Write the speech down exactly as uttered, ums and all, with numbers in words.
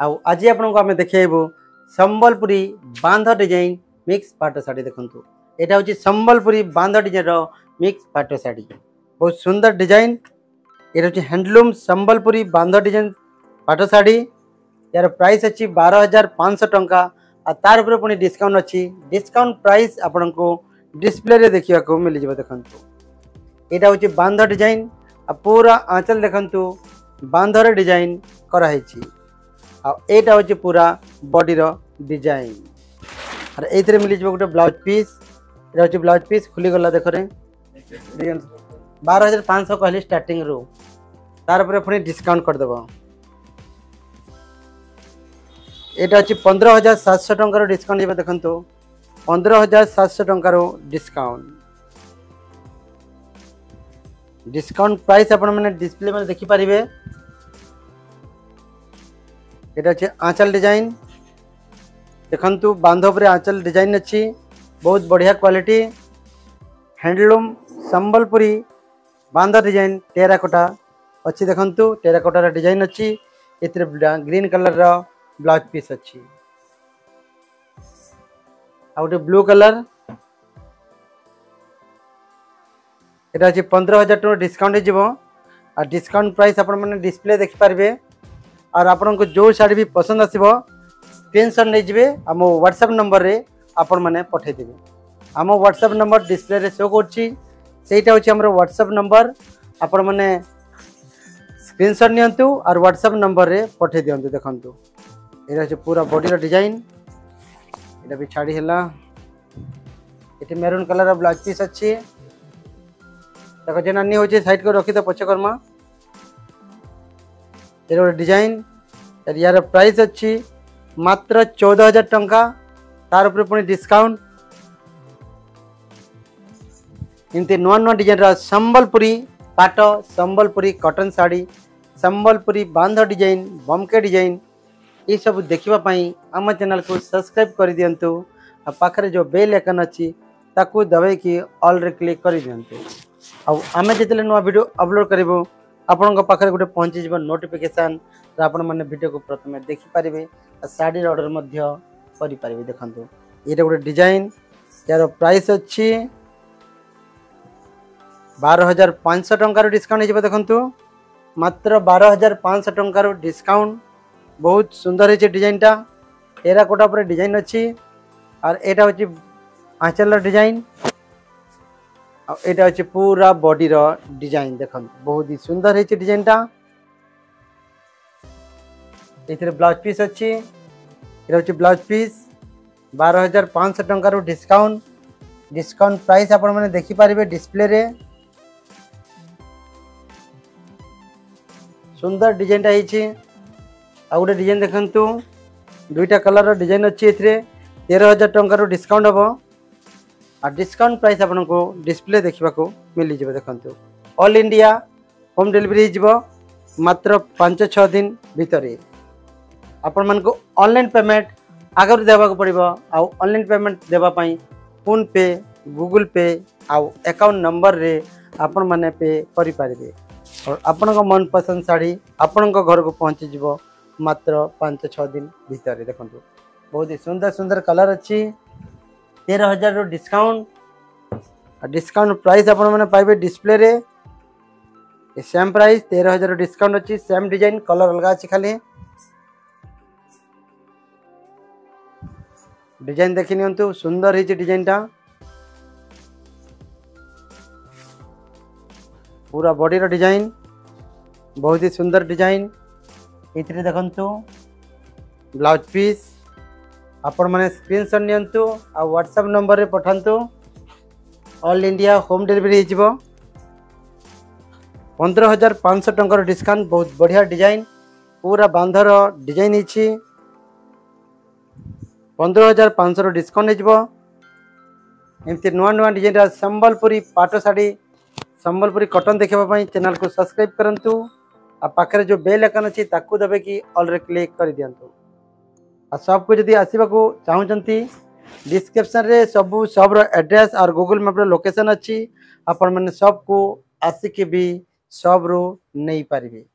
आउ आज आपको आम देखु संबलपुरी बांध डिजाइन मिक्स पाट शाढ़ी देखु यहाँ हूँ संबलपुरी बांध डिजाइन मिक्स पाट शाढ़ी बहुत सुंदर डिजाइन। ये हूँ हैंडलूम संबलपुरी बांध डिजाइन पाट शाढ़ी यार प्राइस अच्छी बारह हजार पाँच सौ टंका तार ऊपर पुणी डिस्काउंट अच्छी डिस्काउंट प्राइस आपन को डिस्प्ले रे देखा मिल जाए। देखु यहाँ हूँ बांध डिजाइन पूरा आंचल देखु बांधर डिजाइन कराई आटा हूँ पूरा बॉडी रो डिजाइन और ये मिल जाए गोटे ब्लाउज पीस यहाँ हूँ ब्लाउज पीस खुलीगला देख बारह हजार पाँच सौ कहली स्टार्टिंग रू तार पुणी डिस्काउंट करदेव। यहाँ हूँ पंद्रह हजार सात सौ टकर डिस्काउंट जब देखो पंद्रह हजार सात सौ टकर डिस्काउंट डिस्काउंट प्राइस आपण मैंने डिस्प्ले में देखिपारे। यहाँ अच्छे आंचल डिजाइन देखु बांध पर आंचल डिजाइन अच्छी बहुत बढ़िया क्वालिटी हैंडलूम संबलपुरी बांध डिजाइन टेराकोटा अच्छी देखु टेराकोटार डिजाइन अच्छी ए ग्रीन कलर रो ब्लाउज पीस अच्छी आउटे ब्लू कलर यहाँ अच्छे पंद्रह हजार टका डिस्काउंट हो डिस्काउंट प्राइस आपण मैंने डिस्प्ले देखिपारे और आपन को जो शाढ़ी भी पसंद आसो स्क्रीनशॉट नहीं जाए आम व्हाट्सएप नंबर रे आपण मैंने पठेदेवे। आम व्हाट्सएप नंबर डिस्प्ले रे शो करटा हूँ आम व्हाट्सएप नंबर आपण मैंने स्क्रीनशॉट नियंतु और व्हाट्सएप नंबर रे पठे दियंतु। देखंतु ये पूरा बॉडी डिजाइन ये भी छाड़ी है ये मेरून कलर ब्लाउज पीस अच्छी देखो जे नानी हो साइड को रखी तो पछे करमा ये गोटे डिजाइन यार प्राइस अच्छी मात्र चौदह हजार टंका तार ऊपर पुणी डिस्काउंट इनती नुआ नुआ डिजाइन संबलपुरी पाट संबलपुरी कॉटन साड़ी संबलपुरी बांध डिजाइन बमके डिजाइन ये सब देखापी आम चैनल को सब्सक्राइब कर दिंतु आ पाखरे जो बेल आइकन अच्छी ताकू दबाई कि ऑल रे क्लिक कर दिंतु आम जिते नुआ वीडियो अपलोड करूँ आपण पाखे गोटे पहुँची जीव नोटिफिकेशन आपण मैंने वीडियो को प्रथम देखिपारे शाढ़ी ऑर्डर करें। देखो ये गोटे डिजाइन यार प्राइस अच्छी बारह हजार पाँच सौ टकर डिस्काउंट हो देखु मात्र बारह हजार पाँच सौ टकर डिस्काउंट बहुत सुंदर है डिजाइनटा टेराकोटा पर डिजाइन अच्छी और यहाँ हूँ आंचल डिजाइन यहाँ हूँ पूरा बॉडी रो डिजाइन देखो बहुत ही सुंदर है डिजाइनटा ये ब्लाउज पीस अच्छी ये हूँ ब्लाउज पीस बारह हजार पाँच सौ टकर डिस्काउंट डिस्काउंट प्राइस आपण मैंने देखिपारे डिस्प्ले रे सुंदर डिजाइनटा आ गोटे डिजाइन देखु दुईटा कलर डिजाइन अच्छी ए तेरह हजार टकर डिस्काउंट हम और डिस्काउंट प्राइस आपन को डिस्प्ले देखा मिल जाए। देखो ऑल इंडिया होम डिलीवरी हो मात्र पाँच छः दिन भितर आपण मान को ऑनलाइन पेमेंट आगर देवा पड़ो आउ ऑनलाइन पेमेंट देवाई फोन पे गूगल पे आउ अकाउंट नंबर रे आपण मैंने पे करें और आपण मन पसंद शाढ़ी आपण घर को पहुँची जीव मात्र पाँच छः दिन भितर। देखो बहुत ही सुंदर सुंदर कलर अच्छी तेरह हजार डिस्काउंट डिस्काउंट प्राइस आपण मैंने पाइबे डिस्प्ले रे सेम प्राइस तेरह हजार डिस्काउंट अच्छी सेम डिजाइन कलर अलग अच्छी खाली डिजाइन देखी नियंतु सुंदर है डिजाइनटा पूरा बॉडी रो डिजाइन बहुत ही सुंदर डिजाइन ये देखु ब्लाउज पीस आपण मैंने स्क्रीनशॉट नियंतु आ व्हाट्सएप नंबर रे पठांतु ऑल इंडिया होम डिलीवरी हो पंद्रह हजार पाँच सौ टकर डिस्काउंट बहुत बढ़िया डिजाइन पूरा बांधर डिजाइन है पंद्रह हजार पाँच सौ डिस्काउंट हो एमती नुआ नुआ डिजाइन संबलपुरी पाट शाढ़ी संबलपुरी कॉटन देखापी चैनल को सब्सक्राइब करंतु आ पाखरे जो बेल आइकन अच्छी ताकू दबे कि ऑल रे क्लिक कर दियंतु आ सब को जदि आसवा को चाहूँगी डिस्क्रिप्शन रे सबू सब एड्रेस और गूगल मैप लोकेशन अच्छी आपण मैंने सब को आसिक भी सब रू नहीं पारिबे।